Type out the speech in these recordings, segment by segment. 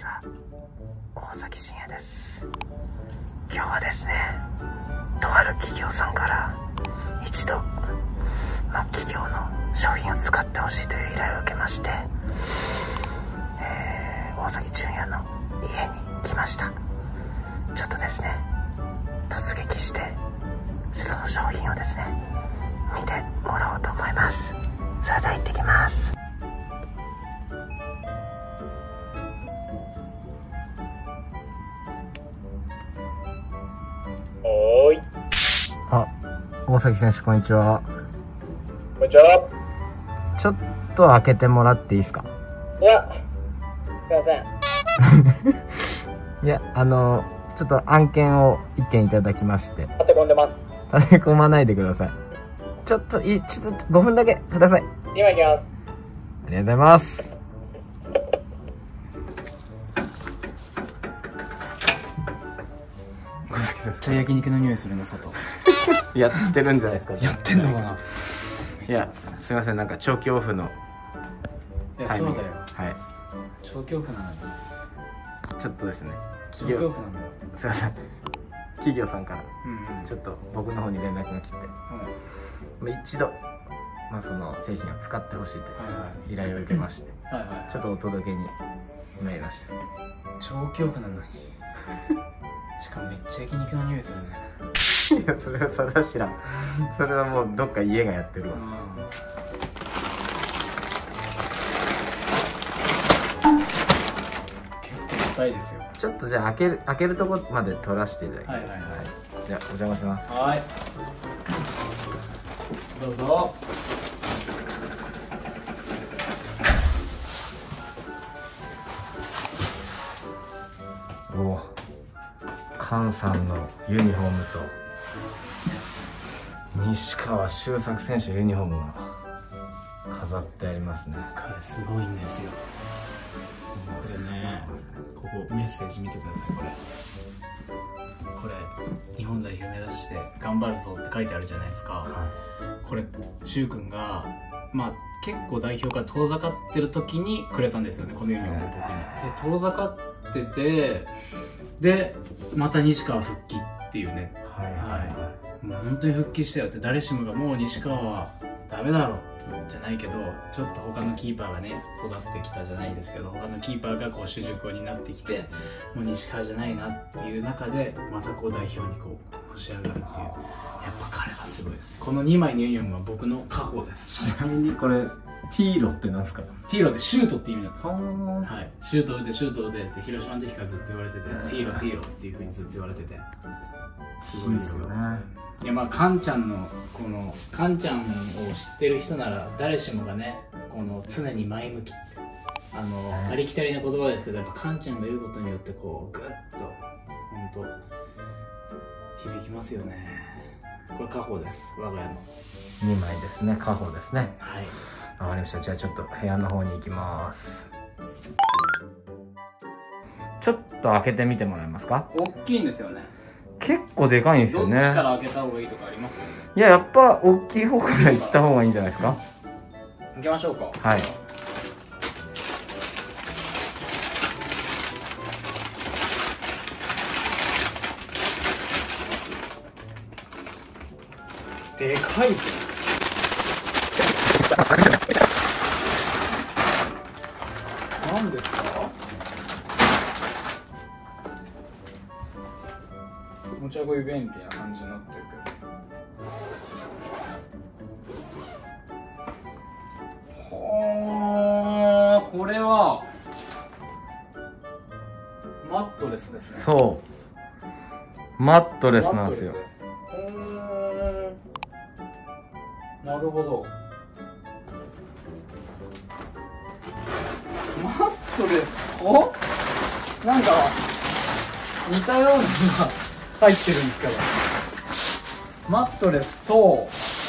ちは、大崎真也です。今日はですね、とある企業さんから一度、企業の商品を使ってほしいという依頼を受けまして、大崎純也の家に来ました。ちょっとですね、突撃してその商品をですね見てもらおうと思います。それでは行ってきます。 おーい。 あ、大崎選手こんにちは。 こんにちは。 ちょっと開けてもらっていいですか？ いや、すいません。 いや、ちょっと案件を1件いただきまして。 立て込んでます。 立て込まないでください。ちょっと5分だけください。 今行きます。 ありがとうございます。 めっちゃ焼肉の匂いするの外。 やってるんじゃないですか。 やってんのかな。 いや、すいません、なんか長期オフのいや、 タイミング。 そうだよ。 はい。 長期オフなのに。 ちょっとですね、 長期オフなのよ。 すいません、企業さんからうん。 ちょっと僕の方に連絡が来て、一度、その製品を使ってほしいという依頼を受けまして、 はいはい。 ちょっとお届けに参りました。 長期オフなのに。しかもめっちゃ焼肉の匂いするね。 いや、それは知らん。それはもうどっか家がやってるわ。 結構硬いですよ。 ちょっとじゃあ開けるとこまで取らせていただきます。 はいはいはい。 じゃあお邪魔します。 はい。どうぞ。 おお、菅さんのユニフォームと西川周作選手のユニフォームが飾ってありますね。 これすごいんですよ。これね、ここメッセージ見てください。これ日本代表目指して頑張るぞって書いてあるじゃないですか。 はこれ柊君が結構代表が遠ざかってる時にくれたんですよね、このユニフォームを僕に。で、遠ざかってて、でまた西川復帰っていうね。 いはいはもう本当に復帰したよって、誰しもがもう西川はダメだろじゃないけど、ちょっと他のキーパーがね育ってきたじゃないですけど、他のキーパーがこう主軸になってきて、もう西川じゃないなっていう中でまたこう代表にこうのし上がるっていう、やっぱ彼はすごいです。この2枚のユニフォームは僕の家宝です。 い。ちなみにこれティーロってなんですか？ ティーロってシュートって意味なの。 ははい、シュート打てシュート打てって広島の時からずっと言われてて、ティーロティーロっていう風にずっと言われてて、すごいですよ。いや、カンちゃんのこのカンちゃんを知ってる人なら誰しもがね、この常に前向きってありきたりな言葉ですけど、やっぱカンちゃんが言うことによってこうグッと本当響きますよね。これ家宝です、我が家の。 2枚ですね、家宝ですね。 はい、 わかりました。じゃあちょっと部屋の方に行きます。ちょっと開けてみてもらえますか？ 大きいんですよね。 結構でかいんですよね。 どっちから開けた方がいいとかあります？ いや、やっぱ大きい方から行った方がいいんじゃないですか？ 開けましょうか。 はい。 でかいぞ。何ですか？持ち運び便利な感じになってるけど。はあ、これはマットレスですね。 そうマットレスなんですよ。 なるほど。マットレスとなんか似たようなのが入ってるんですけど、マットレスと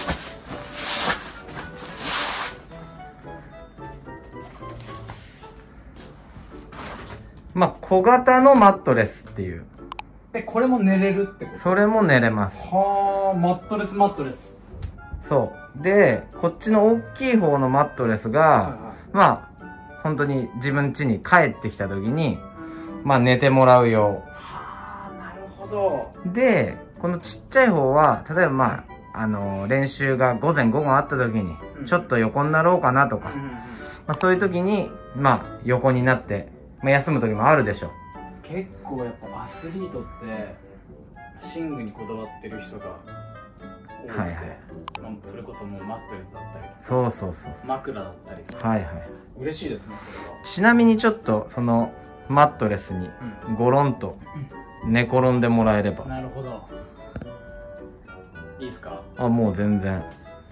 小型のマットレスっていう。 これも寝れるってこと？ それも寝れます。 はあ、マットレスマットレス。 そうで、こっちの大きい方のマットレスが、 本当に自分家に帰ってきた時にまあ寝てもらうよはあ、なるほど。 で、このちっちゃい方は例えばまあ練習が午前午後あった時にちょっと横になろうかなとか、まあ、そういう時にまあ横になって、まあ、休む時もあるでしょう。 結構やっぱアスリートって寝具にこだわってる人が多くて、 はいはい、 まあそれこそもうマットレスだったりとか、 そうそうそうそう、 枕だったりとか、 はいはい。 嬉しいですねこれは。 ちなみにちょっとそのマットレスにゴロンと寝転んでもらえれば、 なるほど。いいですか？ あ、もう全然。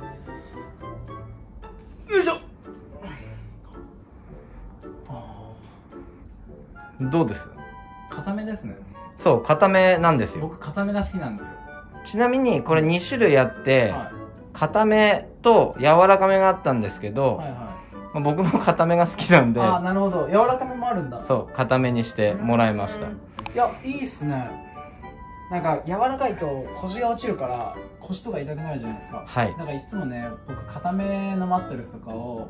よいしょ。 どうです？ 固めですね。 そう、固めなんですよ。 僕固めが好きなんですよ。 ちなみにこれ2種類あって、 は固めと柔らかめがあったんですけど、 はいはまあ僕も固めが好きなんい。 で、 あ、なるほど。柔らかめもあるんだ。 そう固めにしてもらいました。 いや、いいっすね。なんか柔らかいと腰が落ちるから腰とか痛くなるじゃないですか。 はいだからいつもね、僕固めのマットレスとかを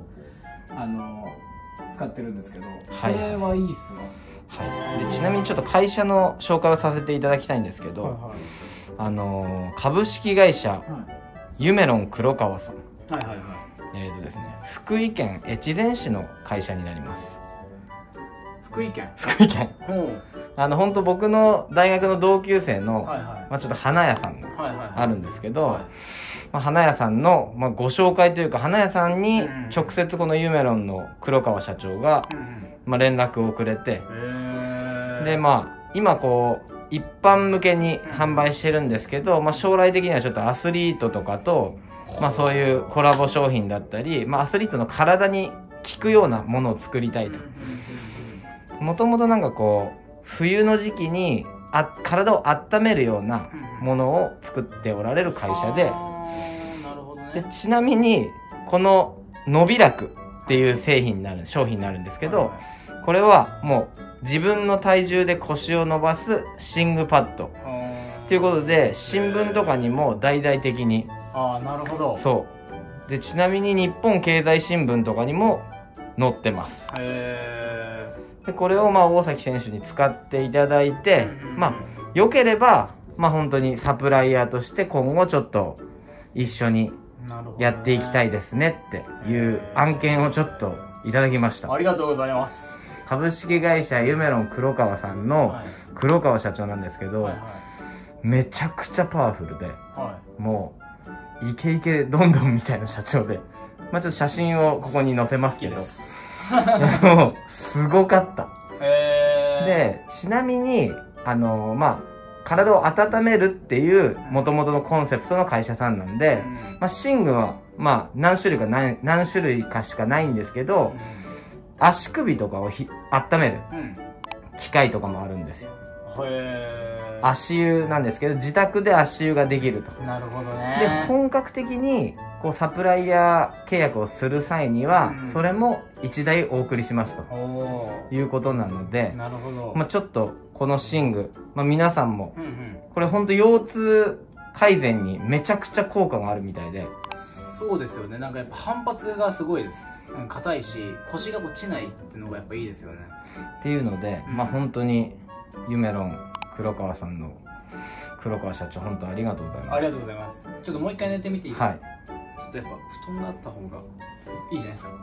使ってるんですけど、 はいこれはいいっすわ。 はい、でちなみにちょっと会社の紹介をさせていただきたいんですけど、 はい株式会社はいユメロン黒川さん、 はいはいはいですね、福井県越前市の会社になります。 福井県。 福井県ほ本当僕の大学の同級生の、 う。はいはいまあ、ちょっと花屋さんがはいはい。 あるんですけど、 はいまあ、花屋さんの、まあ、ご紹介というか花屋さんにうん直接このユメロンの黒川社長が、まあ、連絡をくれて、でまあ今こう一般向けに販売してるんですけど、まあ、将来的にはちょっとアスリートとかと、まあ、そういうコラボ商品だったり、まあ、アスリートの体に効くようなものを作りたいと。もともとなんかこう冬の時期に体を温めるようなものを作っておられる会社で、 なるほどね。 でちなみにこの伸び楽っていう商品になるんですけど、これはもう自分の体重で腰を伸ばす寝具パッドっていうことで新聞とかにも大々的に、 ああ、なるほど。 そうでちなみに日本経済新聞とかにも載ってます。 へでこれをまあ大崎選手に使っていただいて、まあ良ければまあ本当にサプライヤーとして今後ちょっと一緒にやっていきたいですねっていう案件をちょっといただきました。 ありがとうございます。 株式会社ユメロン黒川さんの黒川社長なんですけど、 はいはいめちゃくちゃパワフルで、 はもうイケイケどんどんみたいな社長で、まあちょっと写真をここに載せますけど、 好きですもうすごかった。 い。へでちなみにまあ体を温めるっていう元々のコンセプトの会社さんなんで、まあ、寝具はまあ何種類かしかないんですけど、足首とかを温める機械とかもあるんですよ。足湯なんですけど自宅で足湯ができると。 なるほどでね。 本格的にこうサプライヤー契約をする際には、それも1台お送りしますということなので、 なるほど。 まあ、ちょっとこの寝具、まあ、皆さんもこれほんと腰痛改善にめちゃくちゃ効果があるみたいで、 そうですよね。なんかやっぱ反発がすごいです。硬いし腰が落ちないっていうのがやっぱいいですよね。 っていうので、まあ本当にユメロン黒川さんの黒川社長本当ありがとうございます。 ありがとうございます。ちょっともう一回寝てみていいですか？ はい。 ちょっとやっぱ布団があった方がいいじゃないですか。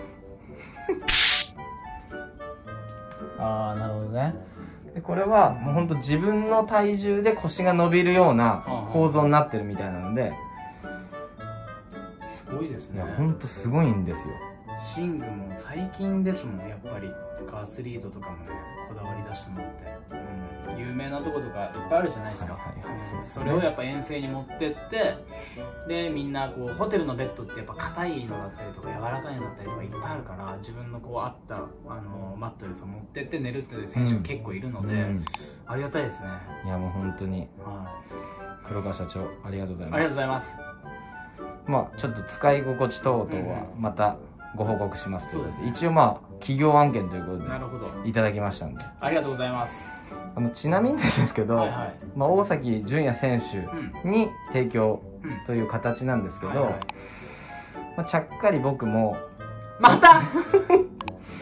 ああ、なるほどね。 でこれはもう本当自分の体重で腰が伸びるような構造になってるみたいなので、 すごいですね。 いや本当すごいんですよ。 寝具も最近ですもん、やっぱりアスリートとかもねこだわり出してもらって、有名なとことかいっぱいあるじゃないですか。それをやっぱ遠征に持ってって、でみんなこうホテルのベッドってやっぱ硬いのだったりとか柔らかいのだったりとかいっぱいあるから、自分のこう合ったマットレスを持ってって寝るっていう選手が結構いるので、ありがたいですね。 いやもう本当に、 は黒川社長ありがとうございい、 ます。 ありがとうございます。 まあちょっと使い心地等々はまたご報告しますということで、 そうですね。 一応まあ企業案件ということでなるほど。 いただきましたんで、 ありがとうございます。 ちなみにですけど、 はいはい。 まあ、大崎純也選手に提供という形なんですけど、 はいはい、 まあ、ちゃっかり僕もまた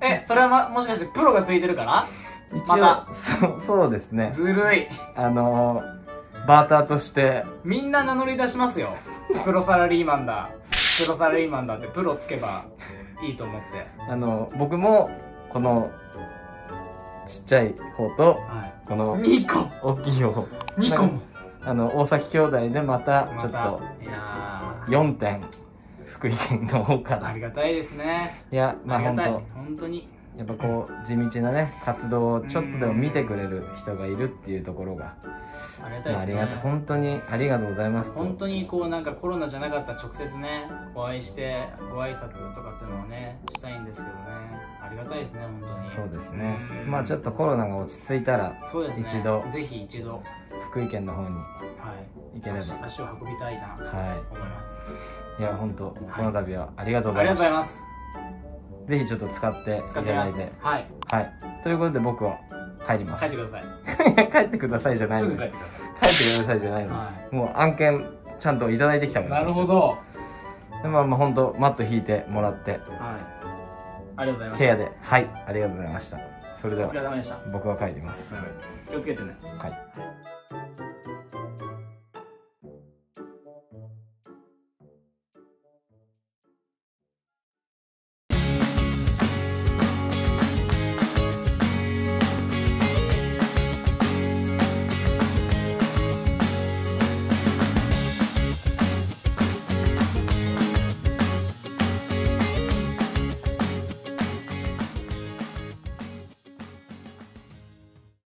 それはもしかしてプロがついてるから一ま応そうですね。 ずるい。 バーターとしてみんな名乗り出しますよ。プロサラリーマンだ。プロサラリーマンだってプロつけばいいと思って。 僕もこのちっちゃい方と、 はい、 この 2個大きい方 2個も大崎兄弟でまたちょっといや 4点福井県の方かあら。 りがたいですね。 いやありがたい本本当に。 やっぱこう地道なね活動をちょっとでも見てくれる人がいるっていうところがありがたいですね。 本当にありがとうございますと。 本当にこうなんかコロナじゃなかったら直接ねお会いしてご挨拶とかっていうのをねしたいんですけどね、ありがたいですね本当に。 そうですね。まあちょっとコロナが落ち着いたらそうですね、 一度ぜひ一度福井県の方にはい行ければ、 足を運びたいなと思いはます。 い。いや本当この度はありがとうごありざいまがとうございます。 す。ぜひちょっと使っていた使ってみます。 だいて、 はい、 はい。ということで僕は帰ります。 帰ってください。 帰ってくださいじゃないの。 すぐ帰帰ってってください。 くださいじゃないの。 はもう案件ちゃんといただいてきたから。 なるほど。 でまあ本当マット引いてもらってはい。ありがとうございました。 ケアで、はい、ありがとうございました。それではお疲れ様でした。 僕は帰ります。 気をつけてね。 はい。